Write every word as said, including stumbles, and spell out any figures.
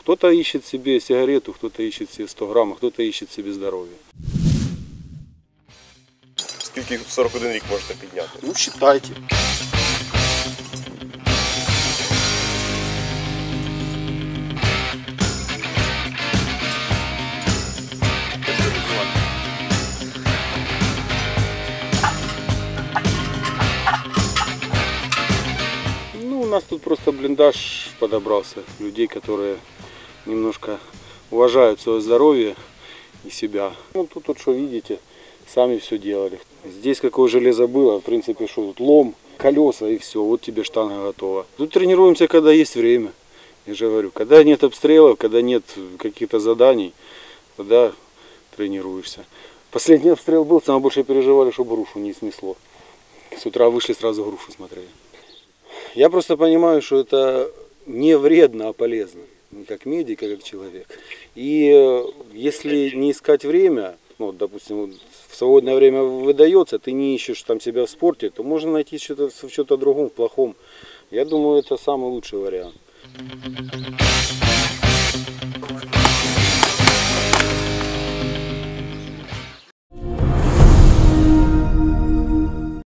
Кто-то ищет себе сигарету, кто-то ищет себе сто грамм, а кто-то ищет себе здоровье. Скільки в сорок один рік можете підняти? Ну, считайте. Ну, у нас тут просто блиндаж подобрался. Людей, которые немножко уважают свое здоровье и себя. Ну, тут вот что видите, сами все делали. Здесь какое железо было, в принципе, что тут лом, колеса и все, вот тебе штанга готова. Тут тренируемся, когда есть время. Я же говорю, когда нет обстрелов, когда нет каких-то заданий, тогда тренируешься. Последний обстрел был, самое больше переживали, чтобы грушу не снесло. С утра вышли, сразу грушу смотрели. Я просто понимаю, что это не вредно, а полезно. Как медик, как человек. И если не искать время, ну, допустим, в свободное время выдается, ты не ищешь там себя в спорте, то можно найти что-то в что-то другом, в плохом. Я думаю, это самый лучший вариант.